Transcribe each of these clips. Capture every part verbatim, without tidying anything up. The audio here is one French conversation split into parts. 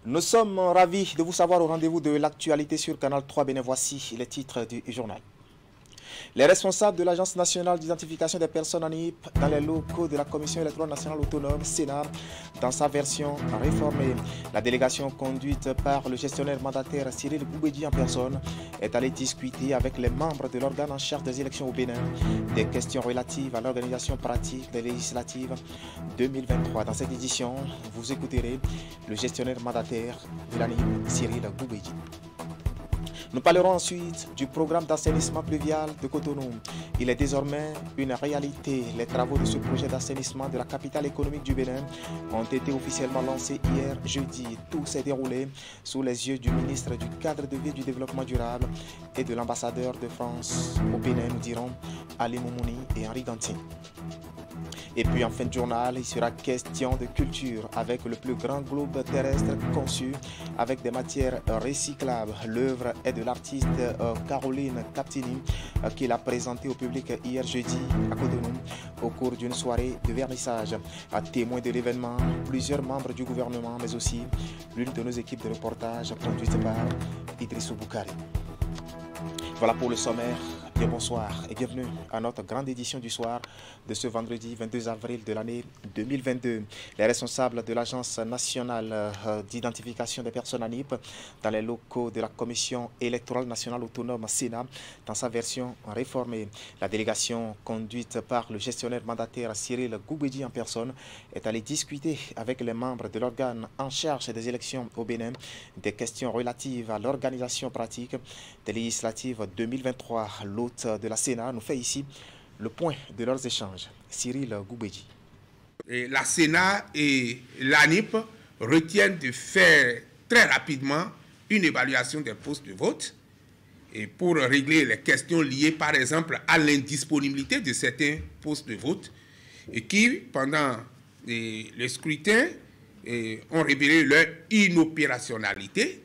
Nous sommes ravis de vous savoir au rendez-vous de l'actualité sur Canal trois Bénin. Voici les titres du journal. Les responsables de l'Agence nationale d'identification des personnes en I P dans les locaux de la Commission électorale nationale autonome, Sénat, dans sa version réformée. La délégation conduite par le gestionnaire mandataire Cyril Goubedji en personne est allée discuter avec les membres de l'organe en charge des élections au Bénin des questions relatives à l'organisation pratique des législatives deux mille vingt-trois. Dans cette édition, vous écouterez le gestionnaire mandataire de l'A N I P, Cyril Goubedji. Nous parlerons ensuite du programme d'assainissement pluvial de Cotonou. Il est désormais une réalité. Les travaux de ce projet d'assainissement de la capitale économique du Bénin ont été officiellement lancés hier jeudi. Tout s'est déroulé sous les yeux du ministre du Cadre de vie et du Développement durable et de l'ambassadeur de France au Bénin, nous dirons Ali Moumouni et Henri Dantin. Et puis en fin de journal, il sera question de culture avec le plus grand globe terrestre conçu avec des matières recyclables. L'œuvre est de l'artiste euh, Caroline Captini euh, qui l'a présentée au public hier jeudi à Cotonou au cours d'une soirée de vernissage. À témoin de l'événement, plusieurs membres du gouvernement, mais aussi l'une de nos équipes de reportage conduite par Idrissou Boukari. Voilà pour le sommaire. Bien bonsoir et bienvenue à notre grande édition du soir de ce vendredi vingt-deux avril de l'année deux mille vingt-deux. Les responsables de l'Agence nationale d'identification des personnes en I P dans les locaux de la Commission électorale nationale autonome Sénat dans sa version réformée. La délégation conduite par le gestionnaire mandataire Cyril Goubedji en personne est allée discuter avec les membres de l'organe en charge des élections au Bénin des questions relatives à l'organisation pratique des législatives deux mille vingt-trois. L'hôte de la Sénat nous fait ici le point de leurs échanges. Cyril Goubedji. Et la Sénat et l'A N I P retiennent de faire très rapidement une évaluation des postes de vote et pour régler les questions liées par exemple à l'indisponibilité de certains postes de vote et qui, pendant les, les scrutins, et, ont révélé leur inopérationnalité.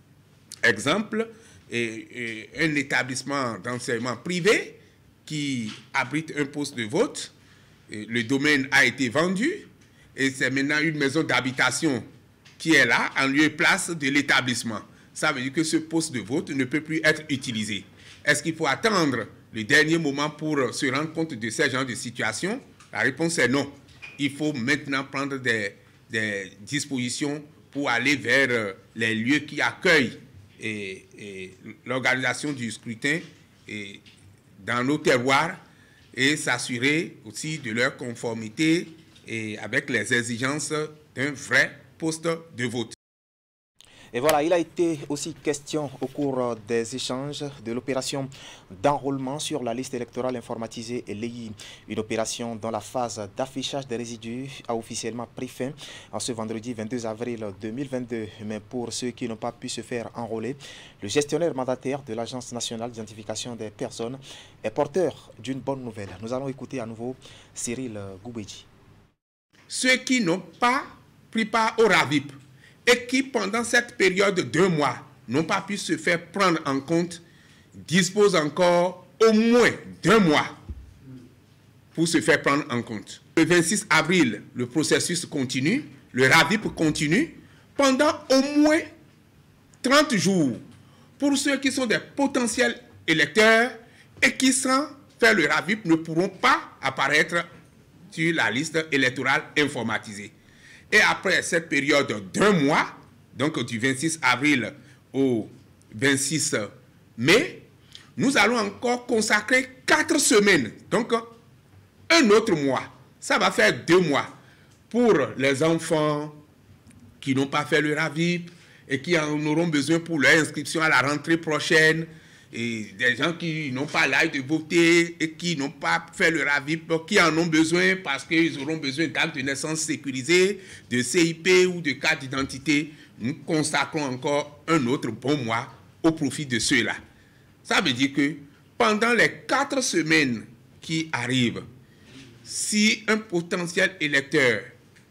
Exemple, et, et un établissement d'enseignement privé qui abrite un poste de vote. Et le domaine a été vendu et c'est maintenant une maison d'habitation qui est là en lieu et place de l'établissement. Ça veut dire que ce poste de vote ne peut plus être utilisé. Est-ce qu'il faut attendre le dernier moment pour se rendre compte de ce genre de situation? La réponse est non. Il faut maintenant prendre des, des dispositions pour aller vers les lieux qui accueillent et, et l'organisation du scrutin et dans nos terroirs et s'assurer aussi de leur conformité et avec les exigences d'un vrai poste de vote. Et voilà, il a été aussi question au cours des échanges de l'opération d'enrôlement sur la liste électorale informatisée et L E I. Une opération dont la phase d'affichage des résidus a officiellement pris fin en ce vendredi vingt-deux avril deux mille vingt-deux. Mais pour ceux qui n'ont pas pu se faire enrôler, le gestionnaire mandataire de l'Agence nationale d'identification des personnes est porteur d'une bonne nouvelle. Nous allons écouter à nouveau Cyril Goubedji. Ceux qui n'ont pas pris part au RAVIP et qui, pendant cette période de deux mois, n'ont pas pu se faire prendre en compte, disposent encore au moins deux mois pour se faire prendre en compte. Le vingt-six avril, le processus continue, le RAVIP continue, pendant au moins trente jours, pour ceux qui sont des potentiels électeurs et qui, sans faire le RAVIP, ne pourront pas apparaître sur la liste électorale informatisée. Et après cette période d'un mois, donc du vingt-six avril au vingt-six mai, nous allons encore consacrer quatre semaines, donc un autre mois. Ça va faire deux mois pour les enfants qui n'ont pas fait le RAVIP et qui en auront besoin pour leur inscription à la rentrée prochaine, et des gens qui n'ont pas l'âge de voter et qui n'ont pas fait le RAVIP, qui en ont besoin parce qu'ils auront besoin d'actes de naissance sécurisés, de C I P ou de carte d'identité. Nous consacrons encore un autre bon mois au profit de ceux-là. Ça veut dire que pendant les quatre semaines qui arrivent, si un potentiel électeur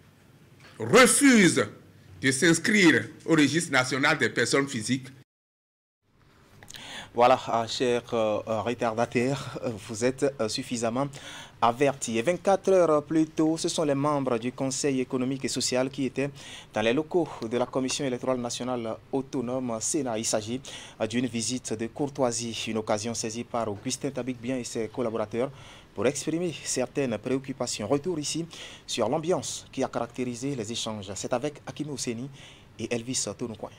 refuse de s'inscrire au registre national des personnes physiques, Voilà, chers euh, retardataires, vous êtes euh, suffisamment avertis. Et vingt-quatre heures plus tôt, ce sont les membres du Conseil économique et social qui étaient dans les locaux de la Commission électorale nationale autonome Sénat. Il s'agit d'une visite de courtoisie, une occasion saisie par Augustin Tabik-Bien et ses collaborateurs pour exprimer certaines préoccupations. Retour ici sur l'ambiance qui a caractérisé les échanges. C'est avec Hakim Ousseni et Elvis Tounoukoin.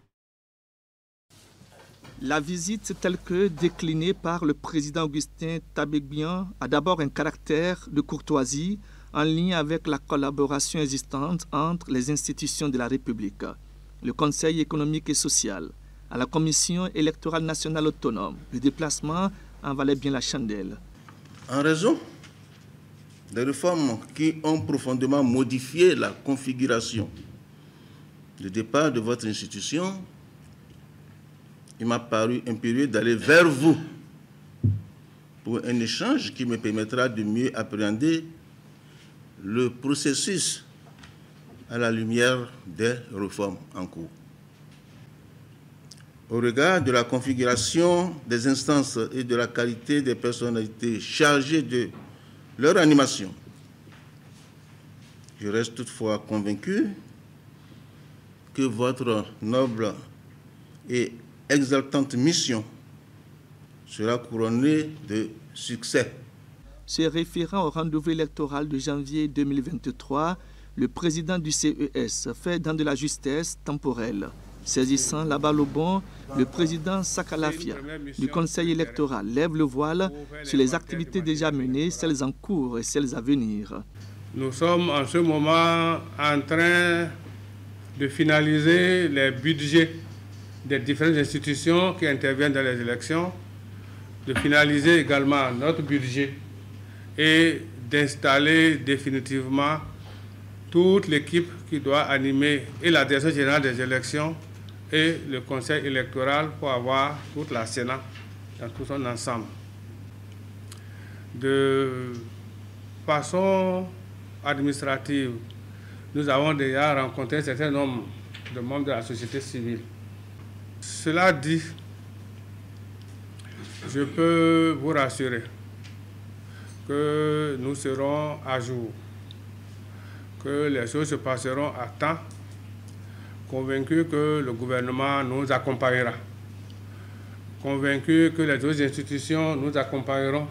La visite telle que déclinée par le président Augustin Tabik-Bien a d'abord un caractère de courtoisie en lien avec la collaboration existante entre les institutions de la République, le Conseil économique et social, à la Commission électorale nationale autonome. Le déplacement en valait bien la chandelle. En raison des réformes qui ont profondément modifié la configuration de départ de votre institution, il m'a paru impérieux d'aller vers vous pour un échange qui me permettra de mieux appréhender le processus à la lumière des réformes en cours. Au regard de la configuration des instances et de la qualité des personnalités chargées de leur animation, je reste toutefois convaincu que votre noble et exaltante mission sera couronnée de succès. Se référant au rendez-vous électoral de janvier deux mille vingt-trois, le président du C E S fait dans de la justesse temporelle. Saisissant la balle au bon, le président Sakalafia du Conseil électoral lève le voile sur les activités déjà menées, celles en cours et celles à venir. Nous sommes en ce moment en train de finaliser les budgets des différentes institutions qui interviennent dans les élections, de finaliser également notre budget et d'installer définitivement toute l'équipe qui doit animer et la direction générale des élections et le conseil électoral pour avoir toute la Sénat dans tout son ensemble. De façon administrative, nous avons déjà rencontré un certain nombre de membres de la société civile. Cela dit, je peux vous rassurer que nous serons à jour, que les choses se passeront à temps, convaincus que le gouvernement nous accompagnera, convaincus que les autres institutions nous accompagneront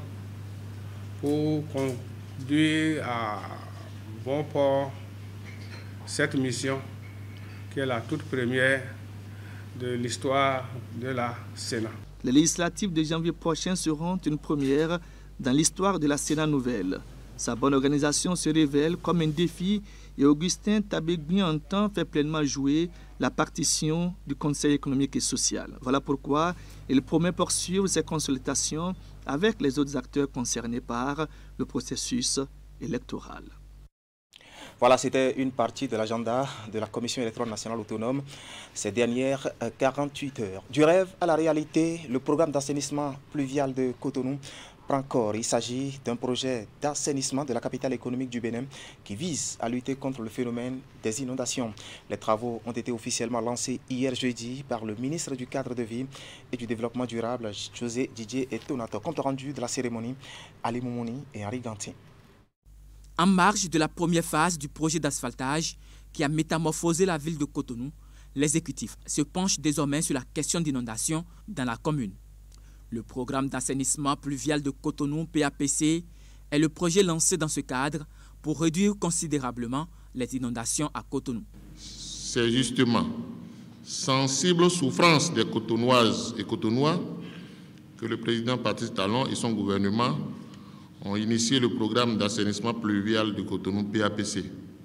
pour conduire à bon port cette mission qui est la toute première de l'histoire de la Sénat. Les législatives de janvier prochain seront une première dans l'histoire de la Sénat nouvelle. Sa bonne organisation se révèle comme un défi et Augustin Tabik-Bien entend faire pleinement jouer la partition du Conseil économique et social. Voilà pourquoi il promet poursuivre ses consultations avec les autres acteurs concernés par le processus électoral. Voilà, c'était une partie de l'agenda de la Commission électorale nationale autonome ces dernières quarante-huit heures. Du rêve à la réalité, le programme d'assainissement pluvial de Cotonou prend corps. Il s'agit d'un projet d'assainissement de la capitale économique du Bénin qui vise à lutter contre le phénomène des inondations. Les travaux ont été officiellement lancés hier jeudi par le ministre du Cadre de Vie et du Développement durable, José Didier Etonato. Compte rendu de la cérémonie, Ali Moumouni et Henri Gantin. En marge de la première phase du projet d'asphaltage qui a métamorphosé la ville de Cotonou, l'exécutif se penche désormais sur la question d'inondation dans la commune. Le programme d'assainissement pluvial de Cotonou, P A P C, est le projet lancé dans ce cadre pour réduire considérablement les inondations à Cotonou. C'est justement sensible aux souffrances des Cotonnoises et Cotonnois que le président Patrice Talon et son gouvernement ont initié le programme d'assainissement pluvial de Cotonou, P A P C.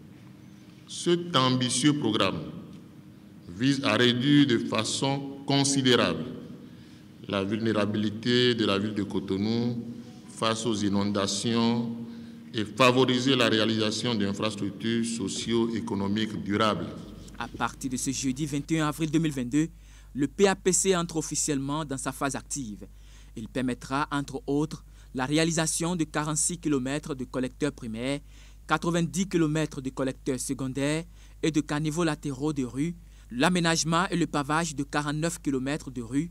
Cet ambitieux programme vise à réduire de façon considérable la vulnérabilité de la ville de Cotonou face aux inondations et favoriser la réalisation d'infrastructures socio-économiques durables. À partir de ce jeudi vingt et un avril deux mille vingt-deux, le P A P C entre officiellement dans sa phase active. Il permettra, entre autres, la réalisation de quarante-six kilomètres de collecteurs primaires, quatre-vingt-dix kilomètres de collecteurs secondaires et de caniveaux latéraux de rues, l'aménagement et le pavage de quarante-neuf kilomètres de rues,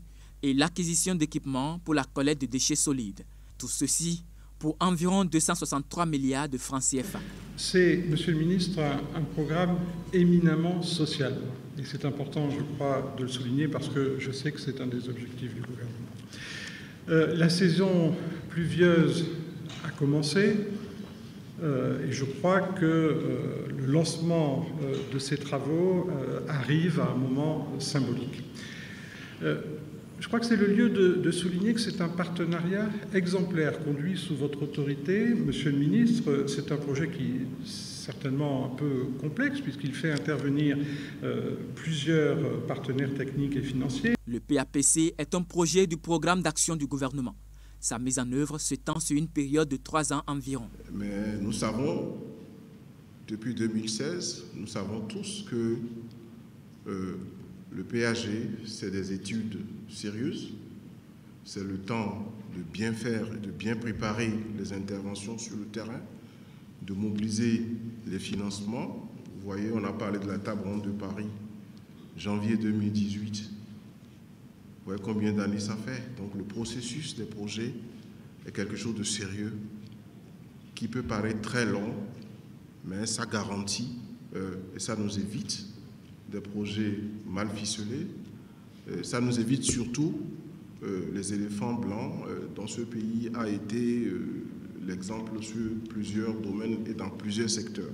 et l'acquisition d'équipements pour la collecte de déchets solides. Tout ceci pour environ deux cent soixante-trois milliards de francs C F A. C'est, Monsieur le Ministre, un, un programme éminemment social. Et c'est important, je crois, de le souligner parce que je sais que c'est un des objectifs du gouvernement. Euh, la saison pluvieuse a commencé euh, et je crois que euh, le lancement euh, de ces travaux euh, arrive à un moment symbolique. Euh, Je crois que c'est le lieu de, de souligner que c'est un partenariat exemplaire conduit sous votre autorité. Monsieur le ministre, c'est un projet qui est certainement un peu complexe puisqu'il fait intervenir euh, plusieurs partenaires techniques et financiers. Le P A P C est un projet du programme d'action du gouvernement. Sa mise en œuvre s'étend sur une période de trois ans environ. Mais nous savons, depuis deux mille seize, nous savons tous que euh, le P A G, c'est des études sérieuses, c'est le temps de bien faire et de bien préparer les interventions sur le terrain, de mobiliser les financements. Vous voyez, on a parlé de la table ronde de Paris, janvier deux mille dix-huit. Vous voyez combien d'années ça fait. Donc le processus des projets est quelque chose de sérieux qui peut paraître très long, mais ça garantit euh, et ça nous évite des projets mal ficelés. Euh, ça nous évite surtout euh, les éléphants blancs euh, dont ce pays a été euh, l'exemple sur plusieurs domaines et dans plusieurs secteurs.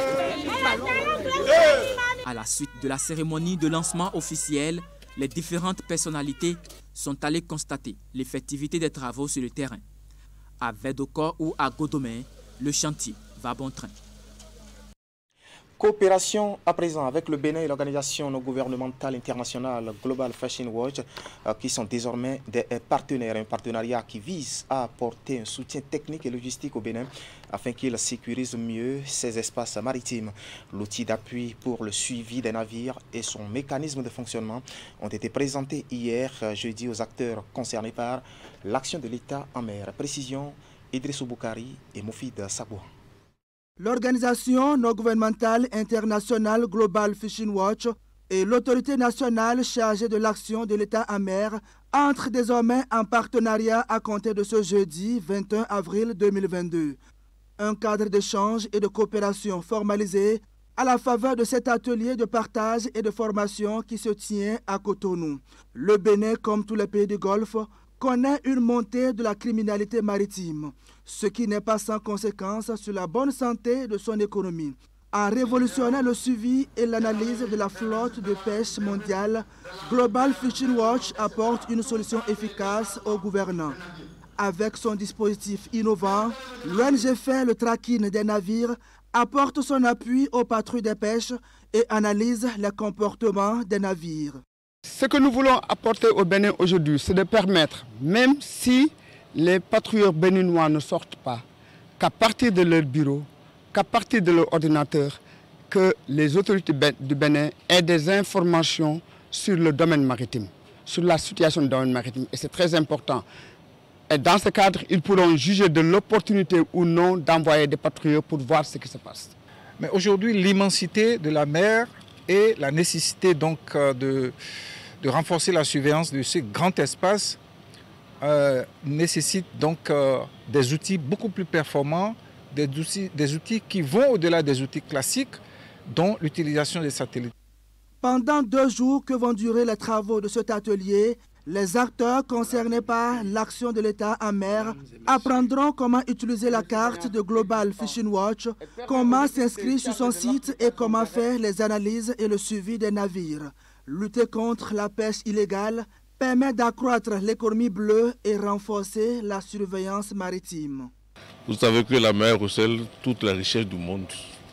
À la suite de la cérémonie de lancement officiel, les différentes personnalités sont allées constater l'effectivité des travaux sur le terrain. À Vedokor ou à Godomé, le chantier va bon train. Coopération à présent avec le Bénin et l'organisation non gouvernementale internationale Global Fashion Watch euh, qui sont désormais des euh, partenaires, un partenariat qui vise à apporter un soutien technique et logistique au Bénin afin qu'il sécurise mieux ses espaces maritimes. L'outil d'appui pour le suivi des navires et son mécanisme de fonctionnement ont été présentés hier euh, jeudi aux acteurs concernés par l'action de l'État en mer. Précision, Idrissou Boukari et Moufid Sabouh. L'organisation non gouvernementale internationale Global Fishing Watch et l'autorité nationale chargée de l'action de l'État en mer entrent désormais en partenariat à compter de ce jeudi vingt et un avril deux mille vingt-deux. Un cadre d'échange et de coopération formalisé à la faveur de cet atelier de partage et de formation qui se tient à Cotonou. Le Bénin, comme tous les pays du Golfe, connaît une montée de la criminalité maritime, ce qui n'est pas sans conséquence sur la bonne santé de son économie. En révolutionnant le suivi et l'analyse de la flotte de pêche mondiale, Global Fishing Watch apporte une solution efficace aux gouvernants. Avec son dispositif innovant, l'O N G fait le tracking des navires, apporte son appui aux patrouilles de pêche et analyse les comportements des navires. Ce que nous voulons apporter au Bénin aujourd'hui, c'est de permettre, même si les patrouilleurs béninois ne sortent pas, qu'à partir de leur bureau, qu'à partir de leur ordinateur, que les autorités du Bénin aient des informations sur le domaine maritime, sur la situation du domaine maritime. Et c'est très important. Et dans ce cadre, ils pourront juger de l'opportunité ou non d'envoyer des patrouilleurs pour voir ce qui se passe. Mais aujourd'hui, l'immensité de la mer et la nécessité donc de... de renforcer la surveillance de ce grand espace euh, nécessite donc euh, des outils beaucoup plus performants, des outils, des outils qui vont au-delà des outils classiques, dont l'utilisation des satellites. Pendant deux jours que vont durer les travaux de cet atelier, les acteurs concernés par l'action de l'État en mer apprendront comment utiliser la carte de Global Fishing Watch, comment s'inscrire sur son site et comment faire les analyses et le suivi des navires. Lutter contre la pêche illégale permet d'accroître l'économie bleue et renforcer la surveillance maritime. Vous savez que la mer recèle toute la richesse du monde.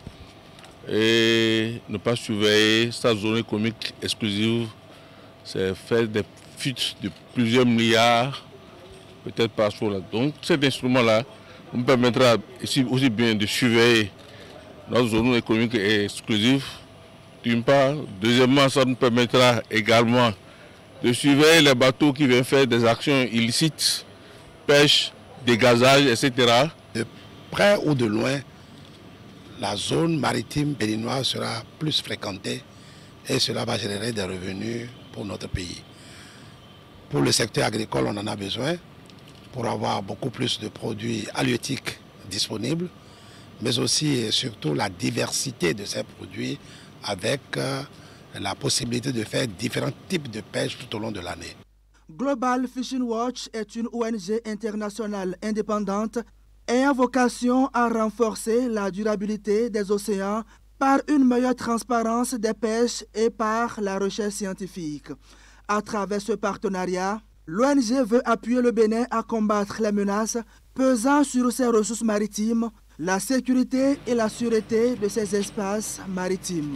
Et ne pas surveiller sa zone économique exclusive, c'est faire des fuites de plusieurs milliards, peut-être par jour. Donc cet instrument-là nous permettra ici aussi bien de surveiller notre zone économique exclusive. D'une part. Deuxièmement, ça nous permettra également de surveiller les bateaux qui viennent faire des actions illicites, pêche, dégazage, et cetera. De près ou de loin, la zone maritime béninoise sera plus fréquentée et cela va générer des revenus pour notre pays. Pour le secteur agricole, on en a besoin pour avoir beaucoup plus de produits halieutiques disponibles, mais aussi et surtout la diversité de ces produits avec euh, la possibilité de faire différents types de pêche tout au long de l'année. Global Fishing Watch est une O N G internationale indépendante ayant vocation à renforcer la durabilité des océans par une meilleure transparence des pêches et par la recherche scientifique. À travers ce partenariat, l'O N G veut appuyer le Bénin à combattre les menaces pesant sur ses ressources maritimes, la sécurité et la sûreté de ses espaces maritimes.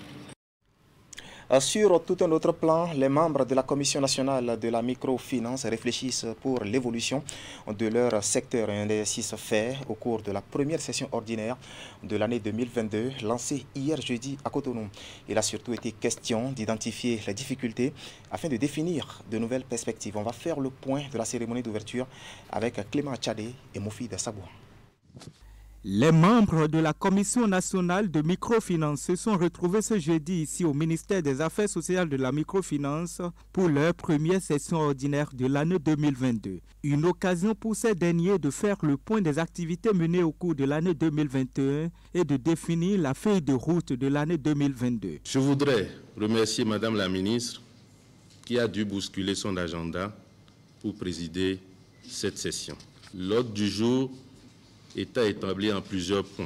Sur tout un autre plan, les membres de la Commission nationale de la microfinance réfléchissent pour l'évolution de leur secteur. Un exercice fait au cours de la première session ordinaire de l'année deux mille vingt-deux, lancée hier jeudi à Cotonou. Il a surtout été question d'identifier les difficultés afin de définir de nouvelles perspectives. On va faire le point de la cérémonie d'ouverture avec Clément Tchadé et Moufid Sabouan. Les membres de la Commission nationale de microfinance se sont retrouvés ce jeudi ici au ministère des Affaires sociales de la microfinance pour leur première session ordinaire de l'année deux mille vingt-deux. Une occasion pour ces derniers de faire le point des activités menées au cours de l'année deux mille vingt et un et de définir la feuille de route de l'année deux mille vingt-deux. Je voudrais remercier Madame la ministre qui a dû bousculer son agenda pour présider cette session. L'ordre du jour est établi en plusieurs points.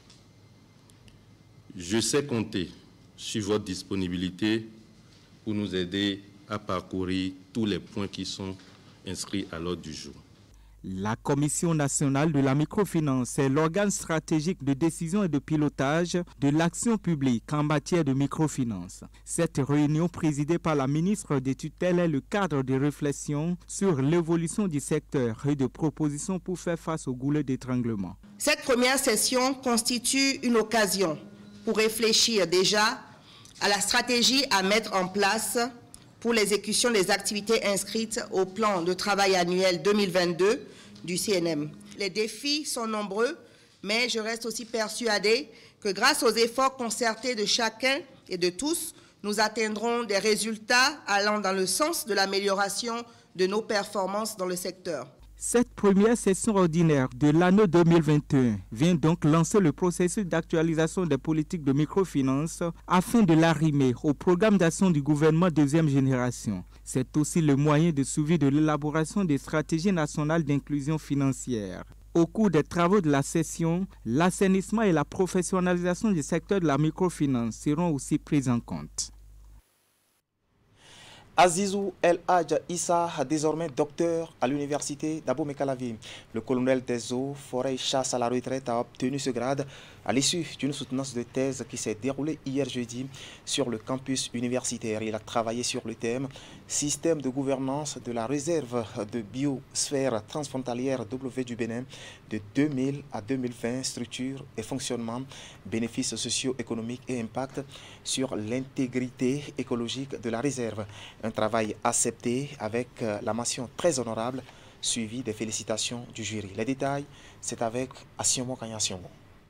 Je sais compter sur votre disponibilité pour nous aider à parcourir tous les points qui sont inscrits à l'ordre du jour. La Commission nationale de la microfinance est l'organe stratégique de décision et de pilotage de l'action publique en matière de microfinance. Cette réunion présidée par la ministre des tutelles est le cadre de réflexion sur l'évolution du secteur et de propositions pour faire face au goulet d'étranglement. Cette première session constitue une occasion pour réfléchir déjà à la stratégie à mettre en place pour l'exécution des activités inscrites au plan de travail annuel deux mille vingt-deux du C N M. Les défis sont nombreux, mais je reste aussi persuadée que grâce aux efforts concertés de chacun et de tous, nous atteindrons des résultats allant dans le sens de l'amélioration de nos performances dans le secteur. Cette première session ordinaire de l'année deux mille vingt et un vient donc lancer le processus d'actualisation des politiques de microfinance afin de l'arrimer au programme d'action du gouvernement deuxième génération. C'est aussi le moyen de suivi de l'élaboration des stratégies nationales d'inclusion financière. Au cours des travaux de la session, l'assainissement et la professionnalisation du secteur de la microfinance seront aussi pris en compte. Azizou El Hadj Issa, désormais docteur à l'université d'Abomey-Calavi. Le colonel des eaux, forêts et chasse à la retraite a obtenu ce grade à l'issue d'une soutenance de thèse qui s'est déroulée hier jeudi sur le campus universitaire. Il a travaillé sur le thème « Système de gouvernance de la réserve de biosphère transfrontalière W du Bénin de deux mille à deux mille vingt, structure et fonctionnement, bénéfices socio-économiques et impact sur l'intégrité écologique de la réserve ». Un travail accepté avec la mention très honorable, suivi des félicitations du jury. Les détails, c'est avec Asiomo Kanyasiomo.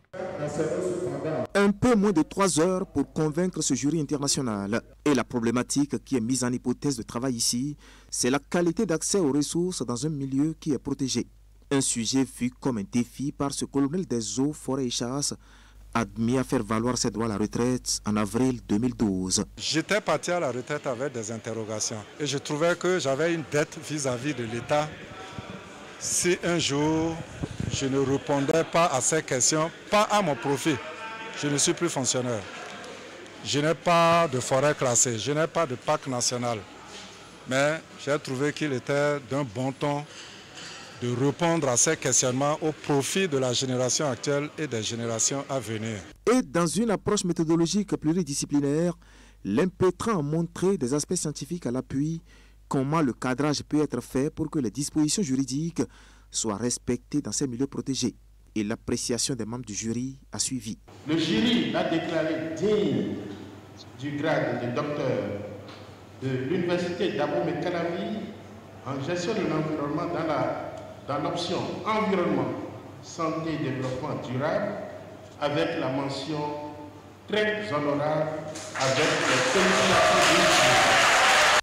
Un peu moins de trois heures pour convaincre ce jury international. Et la problématique qui est mise en hypothèse de travail ici, c'est la qualité d'accès aux ressources dans un milieu qui est protégé. Un sujet vu comme un défi par ce colonel des eaux, forêts et chasse, admis à faire valoir ses droits à la retraite en avril deux mille douze. J'étais parti à la retraite avec des interrogations et je trouvais que j'avais une dette vis-à-vis de l'État. Si un jour je ne répondais pas à ces questions, pas à mon profit, je ne suis plus fonctionnaire. Je n'ai pas de forêt classée, je n'ai pas de parc national. Mais j'ai trouvé qu'il était d'un bon ton de répondre à ces questionnements au profit de la génération actuelle et des générations à venir. Et dans une approche méthodologique pluridisciplinaire, l'impétrant a montré des aspects scientifiques à l'appui, comment le cadrage peut être fait pour que les dispositions juridiques soient respectées dans ces milieux protégés. Et l'appréciation des membres du jury a suivi. Le jury a déclaré digne du grade de docteur de l'université d'Abomey-Calavi en gestion de l'environnement dans la dans l'option environnement, santé et développement durable, avec la mention très honorable, avec les félicitations.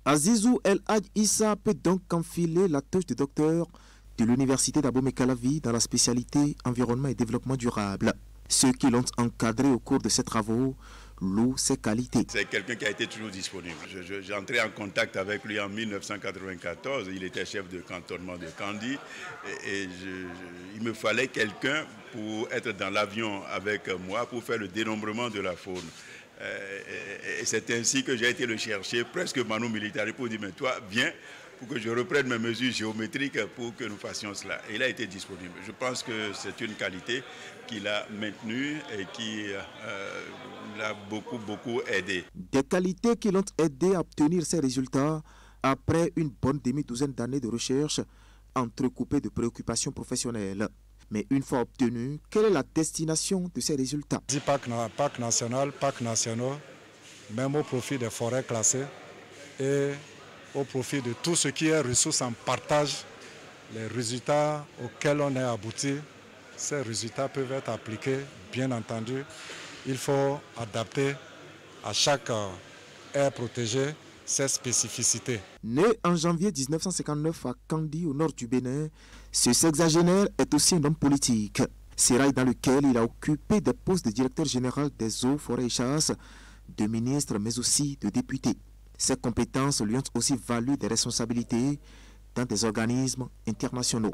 Azizou El Hadj Issa peut donc enfiler la touche de docteur de l'université d'Abomey-Calavi dans la spécialité environnement et développement durable. Ceux qui l'ont encadré au cours de ces travaux louent ses qualités. C'est quelqu'un qui a été toujours disponible. J'ai entré en contact avec lui en mille neuf cent quatre-vingt-quatorze. Il était chef de cantonnement de Kandi. Et, et je, je, il me fallait quelqu'un pour être dans l'avion avec moi pour faire le dénombrement de la faune. Euh, et, et c'est ainsi que j'ai été le chercher, presque manu militari, pour dire, mais toi, viens, pour que je reprenne mes mesures géométriques pour que nous fassions cela. Et il a été disponible. Je pense que c'est une qualité qu'il a maintenue et qui euh, l'a beaucoup, beaucoup aidé. Des qualités qui l'ont aidé à obtenir ces résultats après une bonne demi-douzaine d'années de recherche entrecoupées de préoccupations professionnelles. Mais une fois obtenus, quelle est la destination de ces résultats? dix parcs, parcs nationaux, parcs nationaux, même au profit des forêts classées et au profit de tout ce qui est ressources en partage, les résultats auxquels on est abouti, ces résultats peuvent être appliqués, bien entendu. Il faut adapter à chaque aire protégée ses spécificités. Né en janvier mille neuf cent cinquante-neuf à Kandi, au nord du Bénin, ce sexagénaire est aussi un homme politique. Sérail dans lequel il a occupé des postes de directeur général des eaux, forêts et chasses, de ministre mais aussi de député. Ses compétences lui ont aussi valu des responsabilités dans des organismes internationaux.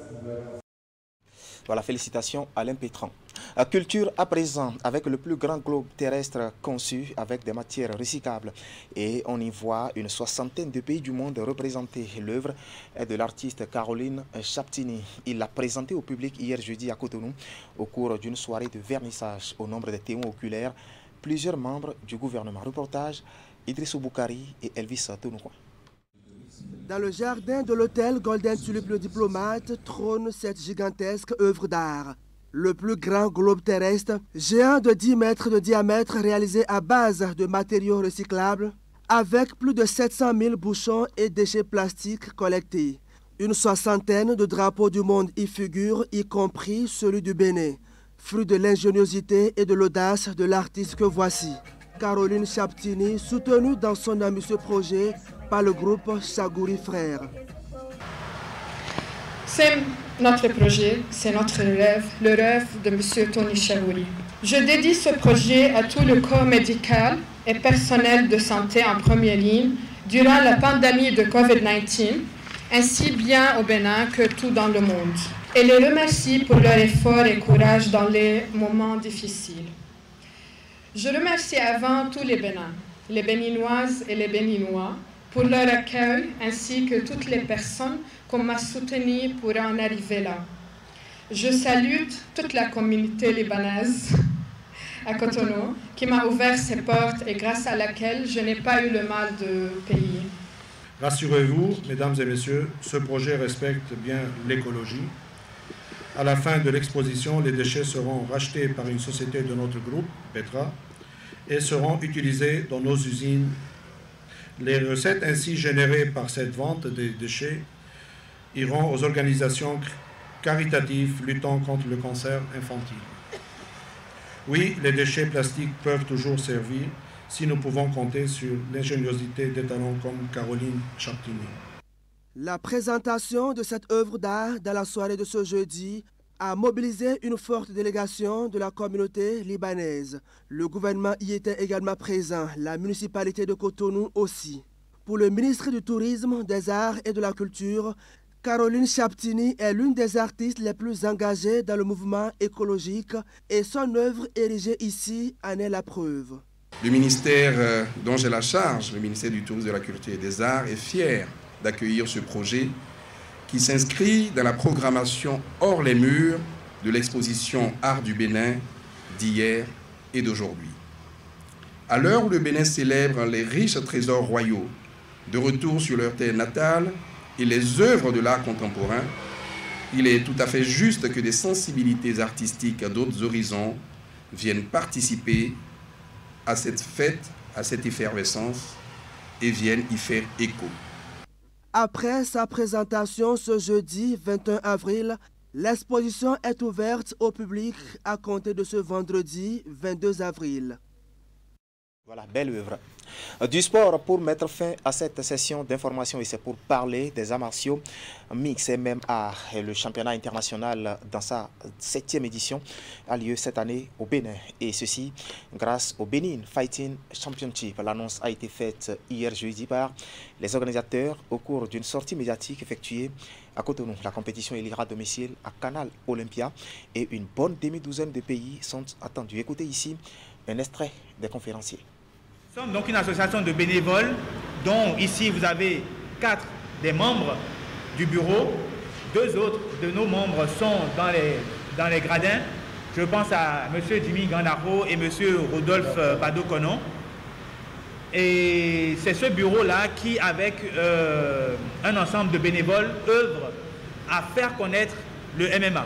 Voilà, félicitations Alain Pétran. La culture à présent, avec le plus grand globe terrestre conçu avec des matières recyclables. Et on y voit une soixantaine de pays du monde représentés. L'œuvre est de l'artiste Caroline Chaptini. Il l'a présentée au public hier jeudi à Cotonou au cours d'une soirée de vernissage. Au nombre des témoins oculaires, plusieurs membres du gouvernement. Reportage Idrissou Boukari et Elvis Tounoukoua. Dans le jardin de l'hôtel Golden Tulip le Diplomate trône cette gigantesque œuvre d'art. Le plus grand globe terrestre, géant de dix mètres de diamètre réalisé à base de matériaux recyclables, avec plus de sept cent mille bouchons et déchets plastiques collectés. Une soixantaine de drapeaux du monde y figurent, y compris celui du Bénin, fruit de l'ingéniosité et de l'audace de l'artiste que voici. Caroline Chaptini, soutenue dans son ambitieux projet par le groupe Chagouri Frères. C'est notre projet, c'est notre rêve, le rêve de M. Tony Chagouri. Je dédie ce projet à tout le corps médical et personnel de santé en première ligne durant la pandémie de COVID dix-neuf, ainsi bien au Bénin que tout dans le monde. Et les remercie pour leur effort et courage dans les moments difficiles. Je remercie avant tous les Bénins, les Béninoises et les Béninois, pour leur accueil, ainsi que toutes les personnes qu'on m'a soutenues pour en arriver là. Je salue toute la communauté libanaise à Cotonou, qui m'a ouvert ses portes et grâce à laquelle je n'ai pas eu le mal de payer. Rassurez-vous, mesdames et messieurs, ce projet respecte bien l'écologie. À la fin de l'exposition, les déchets seront rachetés par une société de notre groupe, Petra, et seront utilisés dans nos usines. Les recettes ainsi générées par cette vente des déchets iront aux organisations caritatives luttant contre le cancer infantile. Oui, les déchets plastiques peuvent toujours servir si nous pouvons compter sur l'ingéniosité des talents comme Caroline Chaptini. La présentation de cette œuvre d'art dans la soirée de ce jeudi a mobilisé une forte délégation de la communauté libanaise. Le gouvernement y était également présent, la municipalité de Cotonou aussi. Pour le ministre du Tourisme, des Arts et de la Culture, Caroline Chaptini est l'une des artistes les plus engagées dans le mouvement écologique et son œuvre érigée ici en est la preuve. Le ministère dont j'ai la charge, le ministère du Tourisme, de la Culture et des Arts, est fier d'accueillir ce projet qui s'inscrit dans la programmation hors les murs de l'exposition Art du Bénin d'hier et d'aujourd'hui. À l'heure où le Bénin célèbre les riches trésors royaux de retour sur leur terre natale et les œuvres de l'art contemporain, il est tout à fait juste que des sensibilités artistiques d'autres horizons viennent participer à cette fête, à cette effervescence et viennent y faire écho. Après sa présentation ce jeudi vingt et un avril, l'exposition est ouverte au public à compter de ce vendredi vingt-deux avril. Voilà, belle œuvre. Du sport pour mettre fin à cette session d'information et c'est pour parler des arts martiaux mix M M A. Et le championnat international dans sa septième édition a lieu cette année au Bénin. Et ceci grâce au Benin Fighting Championship. L'annonce a été faite hier jeudi par les organisateurs au cours d'une sortie médiatique effectuée à Cotonou. La compétition est livrée à domicile à Canal Olympia et une bonne demi-douzaine de pays sont attendus. Écoutez ici un extrait des conférenciers. Nous sommes donc une association de bénévoles dont ici vous avez quatre des membres du bureau. Deux autres de nos membres sont dans les, dans les gradins. Je pense à M. Jimmy Gandaro et M. Rodolphe Bado-Konon. Et c'est ce bureau-là qui, avec euh, un ensemble de bénévoles, œuvre à faire connaître le M M A.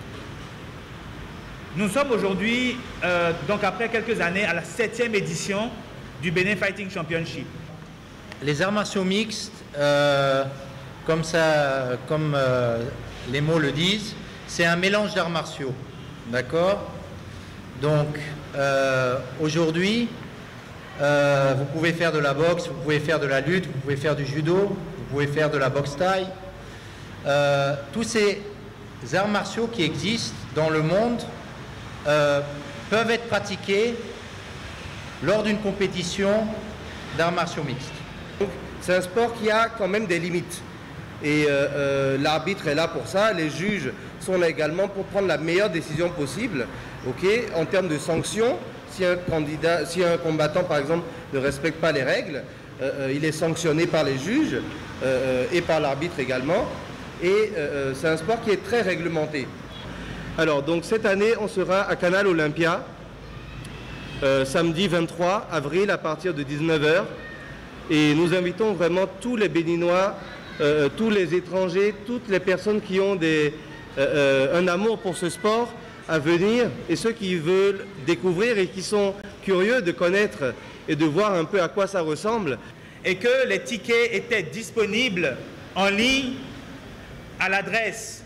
Nous sommes aujourd'hui, euh, donc après quelques années, à la septième édition du Benin Fighting Championship. Les arts martiaux mixtes, euh, comme, ça, comme euh, les mots le disent, c'est un mélange d'arts martiaux, d'accord? Donc, euh, aujourd'hui, euh, vous pouvez faire de la boxe, vous pouvez faire de la lutte, vous pouvez faire du judo, vous pouvez faire de la boxe thaï. Euh, tous ces arts martiaux qui existent dans le monde euh, peuvent être pratiqués lors d'une compétition d'arts martiaux mixtes. C'est un sport qui a quand même des limites. Et euh, euh, l'arbitre est là pour ça, les juges sont là également pour prendre la meilleure décision possible. Okay, en termes de sanctions, si un, candidat, si un combattant par exemple ne respecte pas les règles, euh, il est sanctionné par les juges euh, et par l'arbitre également. Et euh, c'est un sport qui est très réglementé. Alors donc cette année on sera à Canal Olympia. Euh, samedi vingt-trois avril à partir de dix-neuf heures et nous invitons vraiment tous les Béninois, euh, tous les étrangers, toutes les personnes qui ont des, euh, un amour pour ce sport à venir et ceux qui veulent découvrir et qui sont curieux de connaître et de voir un peu à quoi ça ressemble. Et que les tickets étaient disponibles en ligne à l'adresse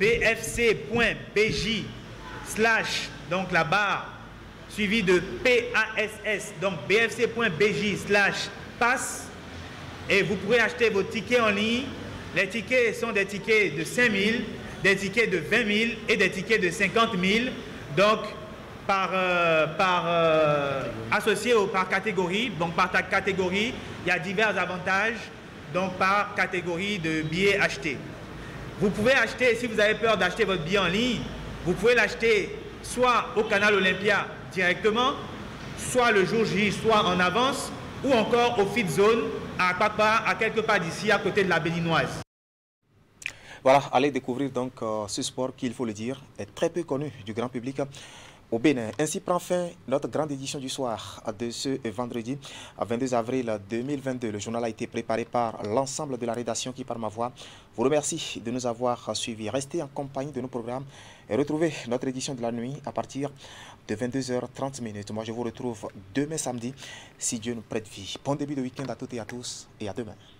bfc.bj slash donc la barre suivi de P A S S, donc bfc.bj slash pass, et vous pourrez acheter vos tickets en ligne. Les tickets sont des tickets de cinq mille, des tickets de vingt mille et des tickets de cinquante mille, donc par, euh, par euh, associé ou par catégorie. Donc par ta catégorie, il y a divers avantages, donc par catégorie de billets achetés. Vous pouvez acheter, si vous avez peur d'acheter votre billet en ligne, vous pouvez l'acheter soit au Canal Olympia directement, soit le jour J, soit en avance, ou encore au Fit Zone, à, à quelque part d'ici, à côté de la Béninoise. Voilà, allez découvrir donc euh, ce sport qui, il faut le dire, est très peu connu du grand public au Bénin. Ainsi prend fin notre grande édition du soir de ce vendredi vingt-deux avril deux mille vingt-deux. Le journal a été préparé par l'ensemble de la rédaction qui, par ma voix, vous remercie de nous avoir suivis. Restez en compagnie de nos programmes et retrouvez notre édition de la nuit à partir de vingt-deux heures trente. Moi, je vous retrouve demain samedi, si Dieu nous prête vie. Bon début de week-end à toutes et à tous et à demain.